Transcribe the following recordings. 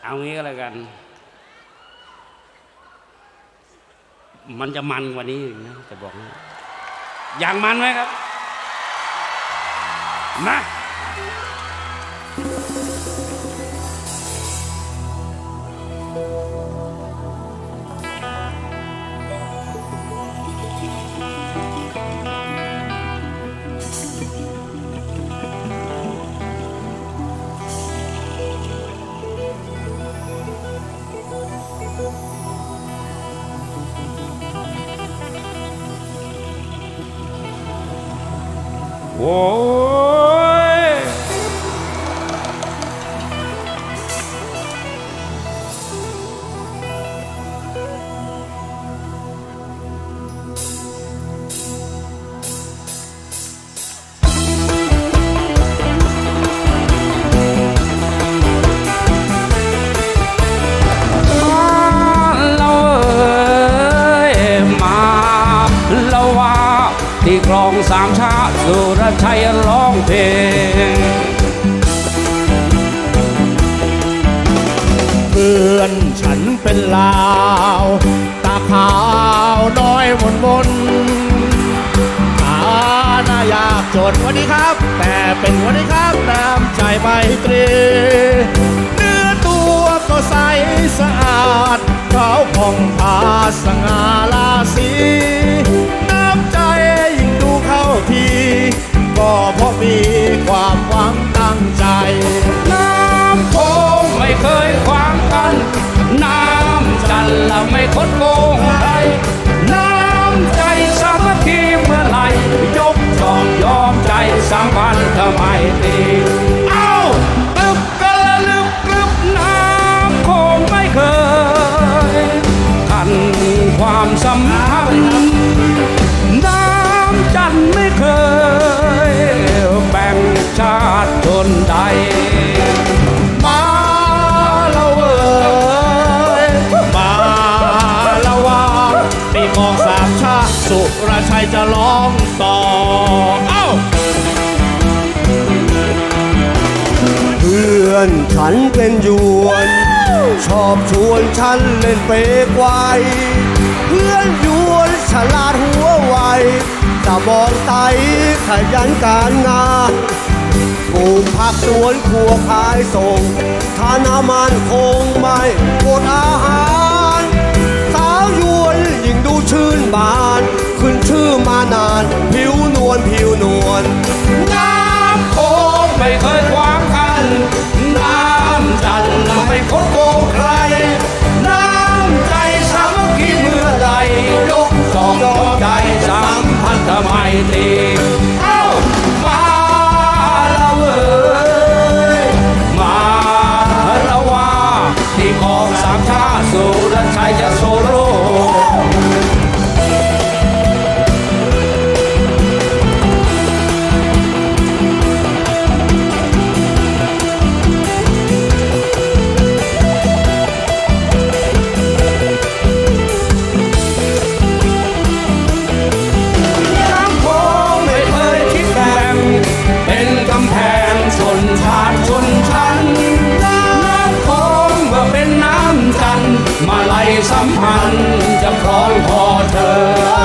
เอางี้ก็แล้วกันมันจะมันกว่านี้อีกนะจะบอกนะอย่างมันไหมครับมาโอ้ยที่คลองสามชาสุรชัยร้องเพลงเพื่อนฉันเป็นลาวตาขาวน้อยมนฐานะยากจนวันนี้ครับแต่เป็นวันนี้ครับน้ำใจไมตรีเนื้อตัวก็ใสสะอาดขาวผ่องผาสง่าราศีน้ำใจยิ่งดูเข้าทีก็เพราะมีความหวังตั้งใจน้ำโขงไม่เคยขวางกันน้ำจันทร์เราไม่คดโกงใครน้ำใจสามัคคีเมื่อไหร่ยกจองยอมใจสัมพันธ์ทำไมตีเอ้าตึบกระลึบกรึบน้ำโขงไม่เคยขันความสัมพันธ์น้ำจันทร์ไม่เคยแบ่งชาติชนใดมาละเว้ยมาละว่าปีกองสามชาติสุรชัยจะร้องต่อเอ้าเพื่อนฉันเป็นยวนชอบชวนฉันเล่นเปกไวเพื่อนยวนฉลาดหัวไวตะบองไตขยันการงานปลูกผักสวนครัวขายส่งฐานะมันคงไม่อดอาหารสาวยวนยิ่งดูชื่นบานขึ้นชื่อมานานผิวนวลผิวนวลน้ำโขงไม่เคยขวางกันน้ำจันทร์ไม่คดโกงใครน้ำใจสามัคคีเมื่อใดยกสองใจสัมพันธ์ไมตรีเอ้ามาละเว้ยมาละว่าที่ของสามชาติสุรชัยจะโซโล่มาลัยสัมพันธ์จะคล้องคอเธอ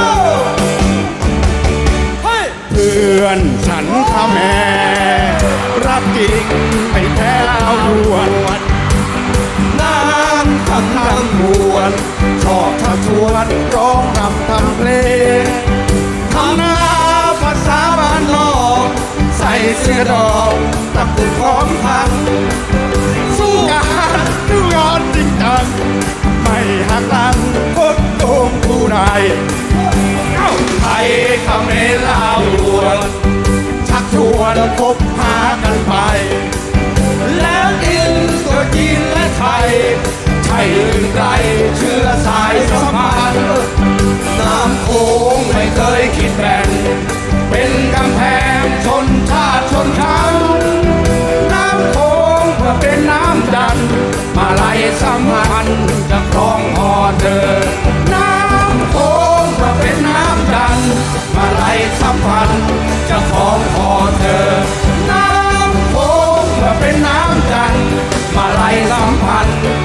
เพื่อนฉันข้าแม่รักจริงไม่แพ้เอาดวนน้ำคำนำมวนชอบชักชวนร้องรำทำเพลงทำหน้าภาษาบ้านนอกใส่เสื้อดอกตะกุดพร้อมพันสู้กันดูงอนจริงจังไม่หักหลังกดโกงผู้ใดไทยเขมรลาวดวนชักชวนคบหากันไปแล้วอินตัวจีนและไทยใช่อื่นไกลเชื้อสายสัมพันธ์น้ำโขงไม่เคยคิดแบ่งเป็นกำแพงชนชาติชนชั้นน้ำโขงเพื่อเป็นน้ำจันทร์มาลัยสัมพันธ์จะคล้องคอเธอน้ำโขงเพื่อเป็นน้ำจันทร์มาลัยสัมพันธ์จะคล้องคอเธอน้ำโขงเพื่อเป็นน้ำจันทร์มาลัยสัมพันธ์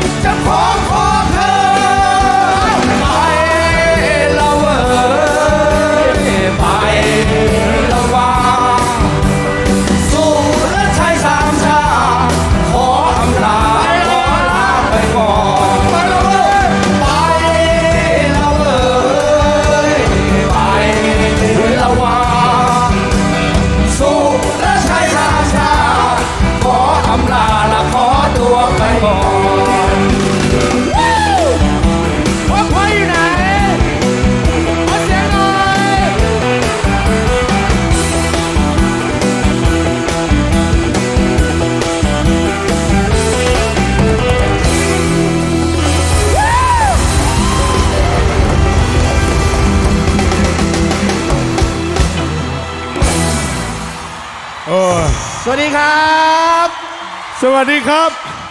วัสดีครับสวัสดีครับ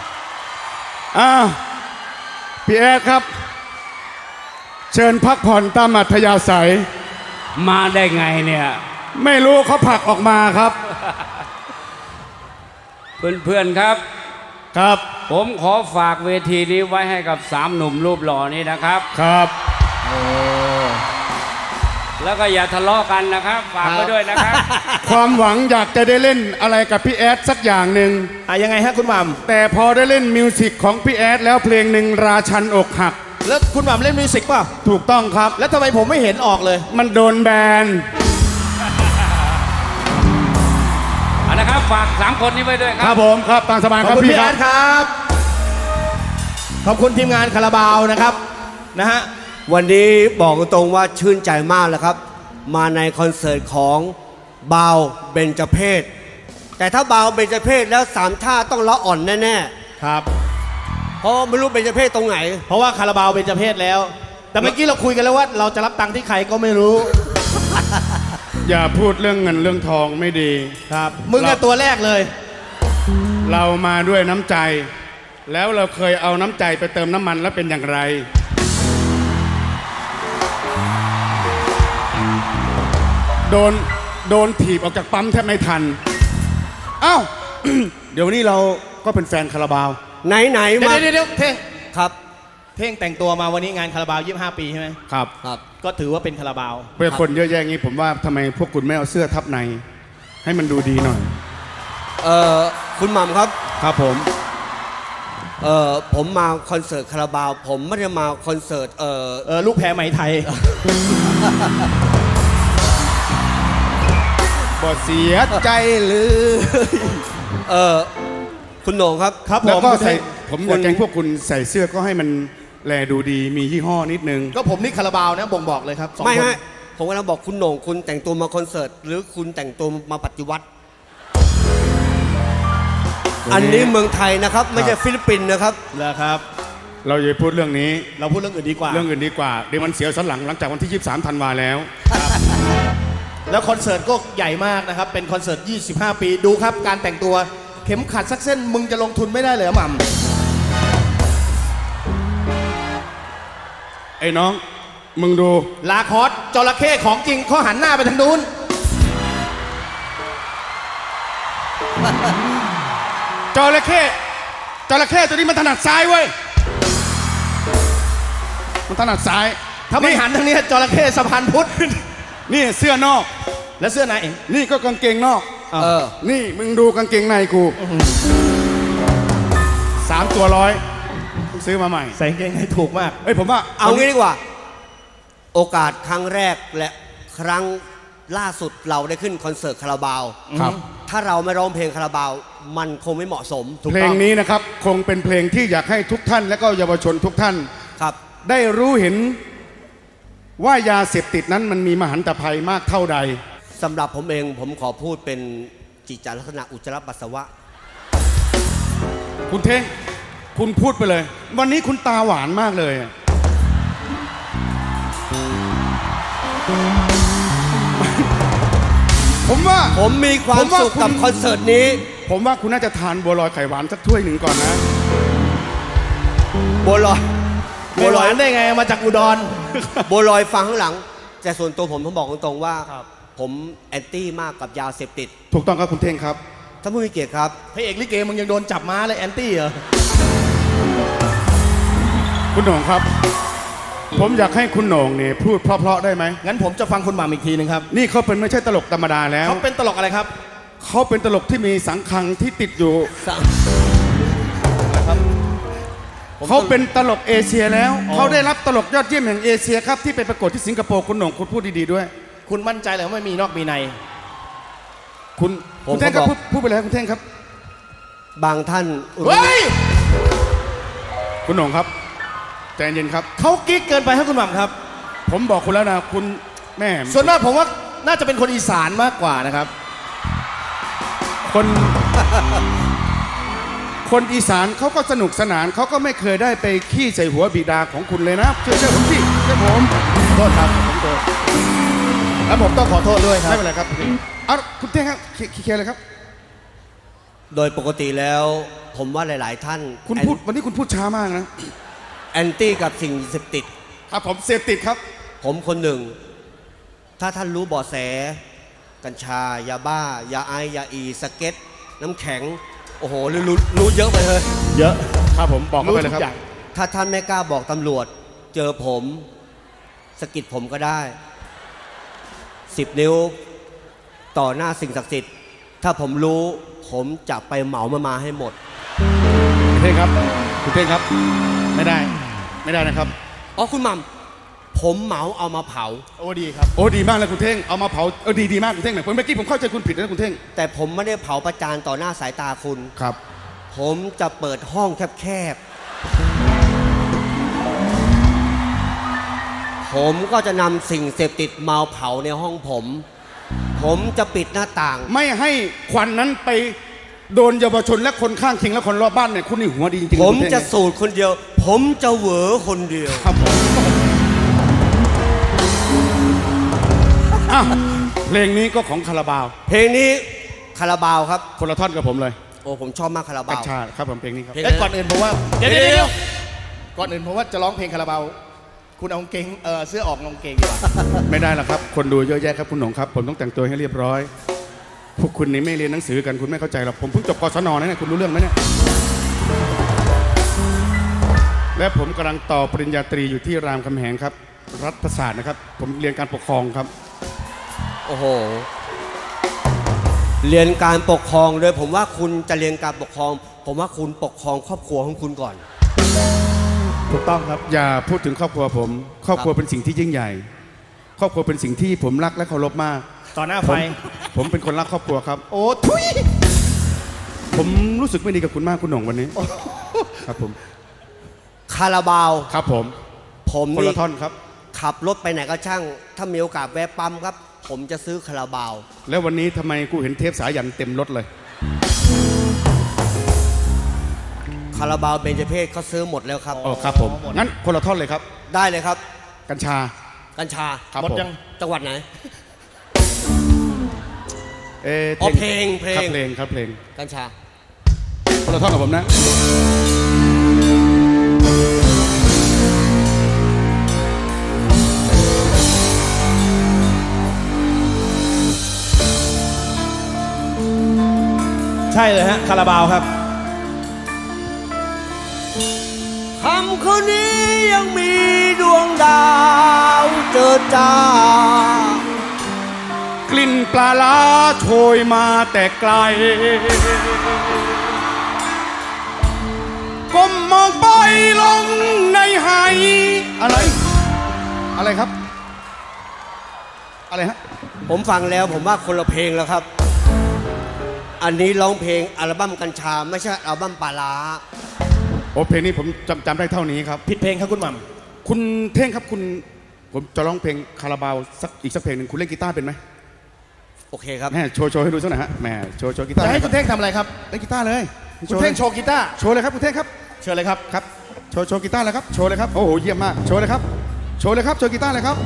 พี่แอดครับเชิญพักผ่อนตามอัธยาศัยมาได้ไงเนี่ยไม่รู้เขาผลักออกมาครับ เพื่อนๆครับครับผมขอฝากเวทีนี้ไว้ให้กับ3 หนุ่มรูปหล่อนี้นะครับครับแล้วก็อย่าทะเลาะกันนะครับฝากไว้ด้วยนะครับ ความหวังอยากจะได้เล่นอะไรกับพี่แอดสักอย่างหนึ่งยังไงฮะคุณหม่ำแต่พอได้เล่นมิวสิกของพี่แอดแล้วเพลงหนึ่งราชันอกหักแล้วคุณหม่ำเล่นมิวสิกป่ะถูกต้องครับแล้วทำไมผมไม่เห็นออกเลยมันโดนแบนนะครับฝาก3 คนนี้ไว้ด้วยครับผมครับตามสบายครับพี่แอดครับขอบคุณทีมงานคาราบาวนะครับนะฮะวันนี้บอกตรงว่าชื่นใจมากแล้วครับมาในคอนเสิร์ตของบาวเบญจเพสแต่ถ้าบาวเบญจเพสแล้ว3 ท่าต้องละอ่อนแน่ๆครับเพราะไม่รู้เบญจเพสตรงไหนเพราะว่าคาราบาวเบญจเพสแล้วแต่เมื่อกี้เราคุยกันแล้วว่าเราจะรับตังค์ที่ใครก็ไม่รู้อย่าพูดเรื่องเงินเรื่องทองไม่ดีครับมึงอะตัวแรกเลยเรามาด้วยน้ำใจแล้วเราเคยเอาน้ำใจไปเติมน้ำมันแล้วเป็นอย่างไรโดนถีบออกจากปั๊มแทบไม่ทันอ้าว เดี๋ยวนี้เราก็เป็นแฟนคาราบาวไหนมาเดี๋ยวเท่งครับเท่งแต่งตัวมาวันนี้งานคาราบาว25 ปีใช่ไหมครับก็ถือว่าเป็นคาราบาวเป็นคนเยอะแยะงี้ผมว่าทำไมพวกคุณไม่เอาเสื้อทับในให้มันดูดีหน่อยคุณหม่ำครับครับผมมาคอนเสิร์ตคาราบาวผมไม่ได้มาคอนเสิร์ตลูกแพรไหมไทยบ่เสียใจเลยคุณโหน่งครับแล้วก็ใส่ผมอยากแกงพวกคุณใส่เสื้อก็ให้มันแลดูดีมียี่ห้อนิดนึงก็ผมนี่คาราบาวนะบ่งบอกเลยครับไม่ผมกำลังบอกคุณโหน่งคุณแต่งตัวมาคอนเสิร์ตหรือคุณแต่งตัวมาปฏิวัติอันนี้เมืองไทยนะครับไม่ใช่ฟิลิปปินส์นะครับนะครับเราอย่าพูดเรื่องนี้เราพูดเรื่องอื่นดีกว่าเดี๋ยวมันเสียสันหลังจากวันที่23 ธันวาแล้วแล้วคอนเสิร์ตก็ใหญ่มากนะครับเป็นคอนเสิร์ต25 ปีดูครับการแต่งตัวเข็มขัดสักเส้นมึงจะลงทุนไม่ได้เลยหม่ำไอ้น้องมึงดูลาคอสจระเข้ของจริงเขาหันหน้าไปทางนู้นจระเข้ตัวนี้มันถนัดซ้ายเว้ยมันถนัดซ้ายถ้าไม่หันทางนี้จระเข้สะพานพุทธนี่เสื้อนอกและเสื้อในเองนี่ก็กางเกงนอกนี่มึงดูกางเกงในกู3 ตัว 100ซื้อมาใหม่ใส่กางเกงในถูกมากผมว่าเอางี้ดีกว่าโอกาสครั้งแรกและครั้งล่าสุดเราได้ขึ้นคอนเสิร์ตคาราบาวครับถ้าเราไม่ร้องเพลงคาราบาวมันคงไม่เหมาะสมเพลงนี้นะครับคงเป็นเพลงที่อยากให้ทุกท่านและก็เยาวชนทุกท่านครับได้รู้เห็นว่ายาเสพติดนั้นมันมีมหันตภัยมากเท่าใดสำหรับผมเองผมขอพูดเป็นจิตลักษณะอุจจาระปัสสาวะคุณเท่งคุณพูดไปเลยวันนี้คุณตาหวานมากเลยผมว่าผมมีความสุขกับคอนเสิร์ตนี้ผมว่าคุณน่าจะทานบัวลอยไข่หวานสักถ้วยหนึ่งก่อนนะบัวลอยหวานได้ไงมาจากอุดรบัวลอยฟังข้างหลังแต่ส่วนตัวผมบอกตรงๆว่าผมแอนตี้มากกับยาเสพติดถูกต้องครับคุณเท่งครับท่านผู้มีเกียรติครับพระเอกลิเกมึงยังโดนจับม้าเลยแอนตี้เหรอคุณโหน่งครับผมอยากให้คุณโหน่งเนี่ยพูดเพราะๆได้ไหมงั้นผมจะฟังคุณหม่ำอีกทีนึงครับนี่เขาเป็นไม่ใช่ตลกธรรมดาแล้วเขาเป็นตลกอะไรครับเขาเป็นตลกที่มีสังคังที่ติดอยู่เขาเป็นตลกเอเชียแล้วเขาได้รับตลกยอดเยี่ยมแห่งเอเชียครับที่ไปประกวดที่สิงคโปร์คุณโหน่งคุณพูดดีๆด้วยคุณมั่นใจเลยว่าไม่มีนอกมีในคุณเท่งครับพูดไปเลยคุณเท่งครับบางท่านเฮ้ยคุณโหน่งครับใจเย็นครับเขากิ๊กเกินไปให้คุณหม่ำครับผมบอกคุณแล้วนะคุณแม่ส่วนมากผมว่าน่าจะเป็นคนอีสานมากกว่านะครับคนอีสานเขาก็สนุกสนานเขาก็ไม่เคยได้ไปขี้ใส่หัวบิดาของคุณเลยนะเชื่อผมสิเชื่อผมโทษครับผมโทษแล้วผมต้องขอโทษด้วยครับไม่เป็นไรครับเอาคุณเท่งครับเคลียร์เลยครับโดยปกติแล้ว ผมว่าหลายๆท่านคุณพูดวันนี้คุณพูดช้ามากนะแอนตี้กับสิ่งเสพติดครับผมเสพติดครับผมคนหนึ่งถ้าท่านรู้เบาะแสกัญชายาบ้ายาไอยาอีสเก็ตน้ำแข็งโอ้โหรู้เยอะไปเลยเยอะครับผมบอกไปเลยครับถ้าท่านไม่กล้าบอกตำรวจเจอผมสกิดผมก็ได้10 นิ้วต่อหน้าสิ่งศักดิ์สิทธิ์ถ้าผมรู้ผมจะไปเหมามาให้หมดคุณเท่งครับคุณเท่งครับไม่ได้นะครับอ๋อคุณหม่ำผมเหมาเอามาเผาโอ้ดีครับโอ้ดีมากเลยคุณเท่งเอามาเผาดีมากคุณเท่งเมื่อกี้ผมเข้าใจคุณผิดนะคุณเท่งแต่ผมไม่ได้เผาประจานต่อหน้าสายตาคุณครับผมจะเปิดห้องแคบผมก็จะนำสิ่งเสพติดมาเผาในห้องผมจะปิดหน้าต่างไม่ให้ควันนั้นไปโดนเยาวชนและคนข้างเคียงและคนรอบบ้านเนี่ยคุณนี่หัวดีจริงๆผมจะสูดคนเดียวผมจะเหวอคนเดียวครับผมเพลงนี้ก็ของคาราบาวเพลงนี้คาราบาวครับคนละท่อนกับผมเลยโอ้ผมชอบมากคาราบาวกัญชาครับผมเพลงนี้ครับและก่อนอื่นผมว่าเดี๋ยวก่อนอื่นผมว่าจะร้องเพลงคาราบาวคุณเอาเกงเสื้อออกลงเกงดีกว่าไม่ได้หรอกครับคนดูเยอะแยะครับคุณหนงครับผมต้องแต่งตัวให้เรียบร้อยพวกคุณนี่ไม่เรียนหนังสือกันคุณไม่เข้าใจหรอกผมเพิ่งจบกศนนะเนี่ยคุณรู้เรื่องไหมเนี่ยและผมกำลังต่อปริญญาตรีอยู่ที่รามคำแหงครับรัฐศาสตร์นะครับผมเรียนการปกครองครับโอ้โหเรียนการปกครองเลยผมว่าคุณจะเรียนการปกครองผมว่าคุณปกครองครอบครัวของคุณก่อนถูกต้องครับอย่าพูดถึงครอบครัวผมครอบครัวเป็นสิ่งที่ยิ่งใหญ่ครอบครัวเป็นสิ่งที่ผมรักและเคารพมากต่อหน้าไฟผมเป็นคนรักครอบครัวครับโอ้ทุยผมรู้สึกไม่ดีกับคุณมากคุณหน่งวันนี้ครับผมคาราบาวครับผมคนละท่อนครับขับรถไปไหนก็ช่างถ้ามีโอกาสแวะปั๊มครับผมจะซื้อคาราบาวแล้ววันนี้ทำไมกูเห็นเทปสายันเต็มรถเลยคาราบาวเบญจเพศเขาซื้อหมดแล้วครับอ๋อครับผมงั้นคนละท่อนเลยครับได้เลยครับกัญชาหมดยังจังหวัดไหนเพลงครับเพลงกัญชาคนละท่อนกับผมนะใช่เลยฮะคาราบาวครับคำคืนนี้ยังมีดวงดาวเจิดจ้ากลิ่นปลาล้าโชยมาแต่ไกลก้มมองไปลงในหายอะไรครับอะไรฮะผมฟังแล้วผมว่าคนละเพลงแล้วครับอันนี้ร้องเพลงอัลบั้มกัญชาไม่ใช่อัลบั้มปลาล้าโอ้เพลงนี้ผมจำได้เท่านี้ครับผิดเพลงครับคุณหม่ำคุณเท่งครับผมจะร้องเพลงคาราบาวอีกสักเพลงหนึ่งคุณเล่นกีตาร์เป็นไหมโอเคครับแม่โชว์ให้ดูสักหน่อยฮะแม่โชว์กีตาร์จะให้คุณเท่งทำอะไรครับเล่นกีตาร์เลยคุณเท่งโชว์กีตาร์โชว์เลยครับคุณเท่งครับเชิญเลยครับครับโชว์กีตาร์เลยครับโชว์เลยครับโอ้โหเยี่ยมมากโชว์เลยครับโชว์กีตาร์เลยครับ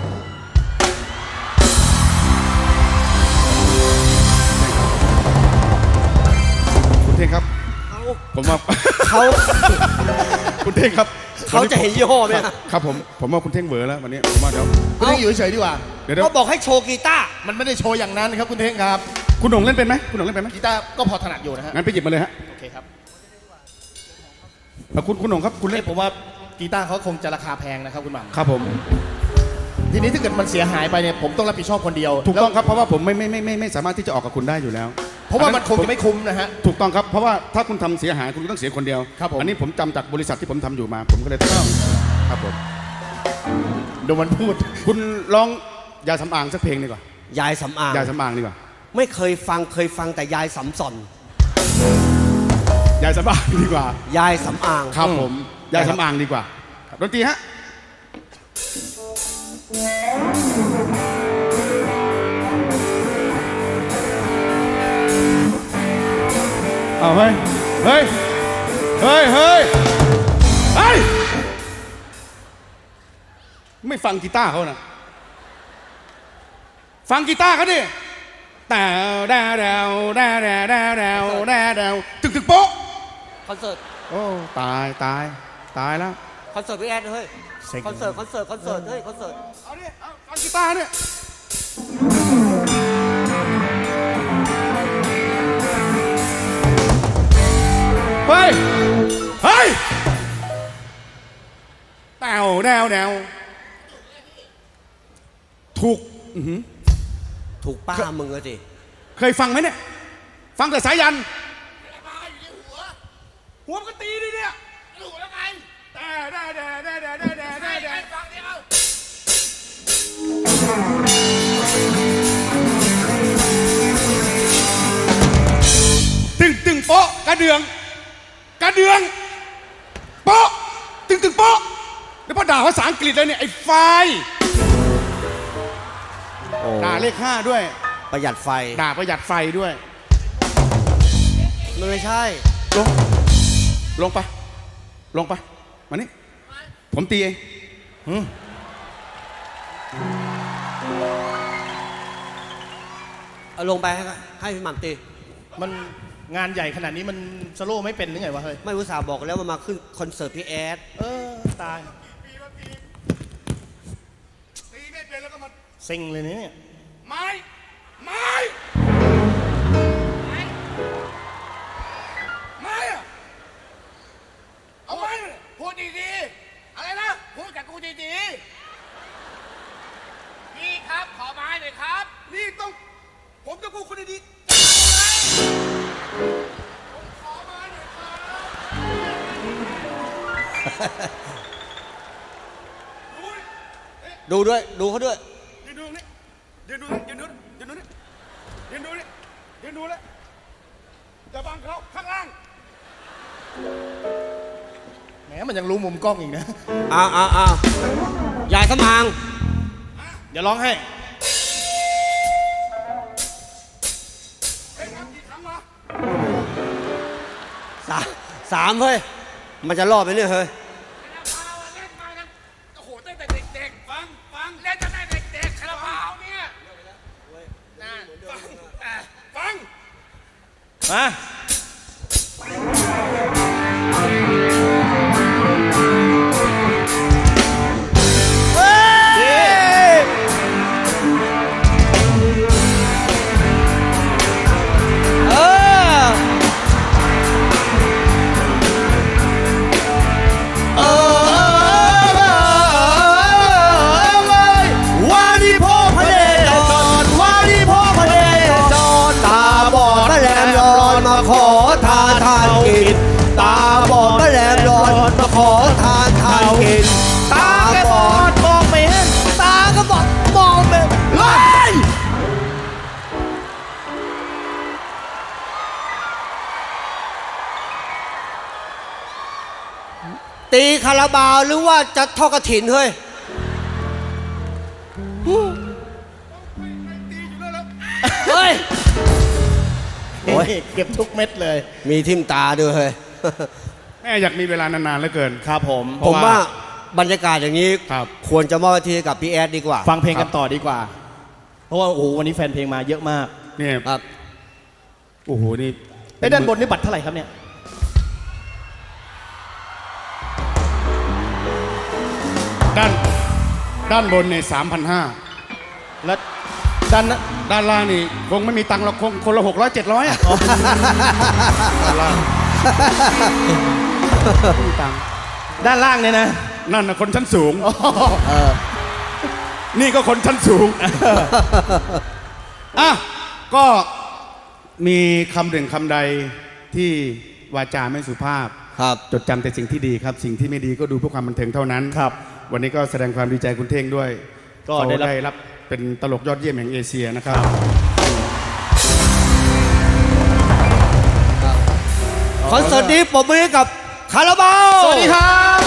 คุณเท่งครับผมว่าเขาคุณเท่งครับเขาจะเห็นยี่ห้อไหมครับผมว่าคุณเท่งเวอร์แล้ววันนี้ผมว่าเดี๋ยวคุณเท่งอยู่เฉยดีกว่าเขาบอกให้โชว์กีตาร์มันไม่ได้โชว์อย่างนั้นครับคุณเท่งครับคุณหน่งเล่นเป็นไหมคุณหน่งเล่นเป็นไหมกีตาร์ก็พอถนัดอยู่นะฮะงั้นไปหยิบมาเลยฮะโอเคครับคุณหน่งครับคุณเล่นผมว่ากีตาร์เขาคงจะราคาแพงนะครับคุณหม่ำครับผมทีนี้ถ้าเกิดมันเสียหายไปเนี่ยผมต้องรับผิดชอบคนเดียวถูกต้องครับเพราะว่าผมไม่สามารถที่จะออกกับคุณได้อยู่แล้วเพราะว่ามันคงจะไม่คุ้มนะฮะถูกต้องครับเพราะว่าถ้าคุณทำเสียหายคุณต้องเสียคนเดียวครับผมอันนี้ผมจำจากบริษัทที่ผมทำอยู่มาผมก็เลยต้องครับผมดูมันพูดคุณลองยายสำอางสักเพลงดีกว่ายายสำอางดีกว่าไม่เคยฟังแต่ยายสำสอนยายสำอางดีกว่ายายสำอางครับผมยายสำอางดีกว่าดนตรีฮะเอาเฮ้ยไม่ฟังกีตาร์เขานะฟังกีตาร์เขาดิแต่แดวตึคอนเสิร์ตโอ้ตายแล้วคอนเสิร์ตพี่แอดเฮ้ยคอนเสิร์ตเฮ้ยคอนเสิร์ตเอาดิเอากีตาร์เนี่ยเฮ้ยแนวถูกป้ามึงอะสิเคยฟังไหมเนี่ยฟังแต่สายันหัวมันก็ตีดิเนี่ยรู้แล้วไงแต่ฟังดิเอาตึงโป๊ะกระเดืองโป๊ะตึงโป๊ะแล้วพอด่าภาษาอังกฤษเลยเนี่ยไอ้ไฟด่าเลข5ด้วยประหยัดไฟด่าประหยัดไฟด้วยมันไม่ใช่ลงไปมานี่ผมตีเองเอาลงไปให้พี่หม่ำตีมันงานใหญ่ขนาดนี้มันสโลว์ไม่เป็นหรือไงวะเฮ้ยไม่อุตส่าห์บอกแล้วว่ามาขึ้นคอนเสิร์ตพี่แอดตายตีไม่เป็นแล้วก็มาเซ็งเลยเนี่ยไม้อะเอาไม้พูดดีๆอะไรนะพูดกับกูดีๆพี่ครับขอไม้หน่อยครับนี่ต้องผมจะพูดคนดีๆผมขอไม้หน่อยครับดูด้วยดูเขาด้วยยืนดูนี่ยืนดูเลยจะบังเขาข้างล่างแหมมันยังรู้มุมกล้องอีกนะยายสมางเดี๋ยวร้องให้สามเฮ้ยมันจะรอดไหมเนี่ยเฮ้ยโอ้โหตั้งแต่เด็กๆฟังเล่นตั้งแต่เด็กๆคาราบาวเนี่ยฟังมาขอทานกินตาบอดแมลงร้อนมาขอทานกินตาบอดมองไม่เห็นตาก็บอดมองไม่เฮ้ยตีคาราบาวหรือว่าจะทอดกระถินเฮ้ยเฮ้ยโอ้ยเก็บทุกเม็ดเลยมีทิมตาด้วยแม่อยากมีเวลานานๆเหลือเกินครับผมว่าบรรยากาศอย่างนี้ควรจะมอบที่กับพี่แอดดีกว่าฟังเพลงกันต่อดีกว่าเพราะว่าโอ้โหวันนี้แฟนเพลงมาเยอะมากเนี่ยครับโอ้โหนี่ด้านบนนี่บัตรเท่าไหร่ครับเนี่ยด้านบนเนี่ย3,500 แล้วด้านล่างนี่คงไม่มีตังค์เราคงคนละ600 700อ่ะด้านล่างเนี่ยนะนั่นนะคนชั้นสูงนี่ก็คนชั้นสูงก็มีคำหนึ่งคำใดที่วาจาไม่สุภาพจดจำแต่สิ่งที่ดีครับสิ่งที่ไม่ดีก็ดูเพื่อความบันเทิงเท่านั้นครับวันนี้ก็แสดงความดีใจคุณเท่งด้วยก็ได้รับเป็นตลกยอดเยี่ยมแห่งเอเชียนะครับคอนเสิร์ตนี้ปรบมือกับคาราบาวสวัสดีครับ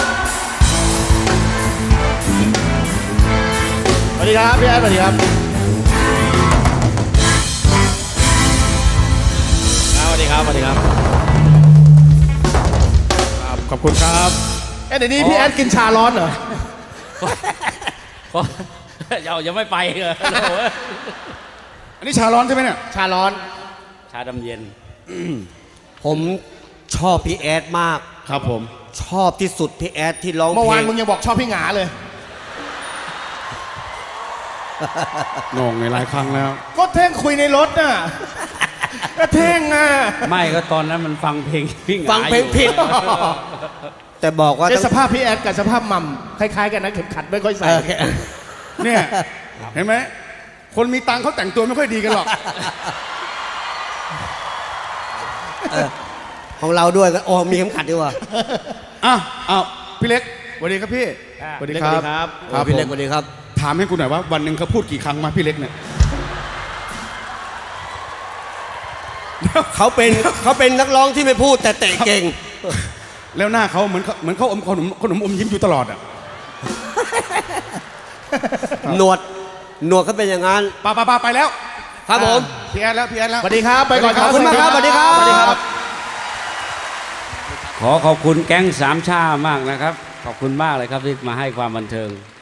สวัสดีครับพี่แอดสวัสดีครับสวัสดีครับขอบคุณครับเดี๋ยวนี้พี่แอดกินชาร้อนเหรอยังไม่ไปเลยอันนี้ชาร้อนใช่ไหมเนี่ยชาร้อนชาดำเย็นผมชอบพี่แอดมากครับผมชอบที่สุดพี่แอดที่ร้องเมื่อเพลวานงมึงยังบอกชอบพี่หงาเลยโหน่งในหลายครั้งแล้วก็เท่งคุยในรถน่ะ ก็เท่งอ่ะไม่ก็ตอนนั้นมันฟังเพลงพี่หงาฟังเพลงผิด แต่บอกว่าใช้สภาพพี่แอดกับสภาพมัมคล้ายๆกันนะเข็มขัดไม่ค่อยใส่เนี่ย เห็นไหม คนมีตังค์เขาแต่งตัวไม่ค่อยดีกันหรอกของเราด้วยก็โอ้มีเข็มขัดด้วยว่ะอ้าวพี่เล็กสวัสดีครับพี่สวัสดีครับครับพี่เล็กผมสวัสดีครับถามให้คุณหน่อยว่าวันหนึ่งเขาพูดกี่ครั้งมาพี่เล็กเนี่ยเขาเป็นนักร้องที่ไม่พูดแต่เตะเก่งแล้วหน้าเขาเหมือนเขาอมขนมอมยิ้มอยู่ตลอดอ่ะหนวดเขาเป็นอย่างนั้นป้าไปแล้วครับผมพี่แอดแล้วสวัสดีครับ ไปก่อนครับขอบคุณมากครับสวัสดีครับสวัสดีครับขอขอบคุณแก๊งสามชามากนะครับ ขอบคุณมากเลยครับที่มาให้ความบันเทิง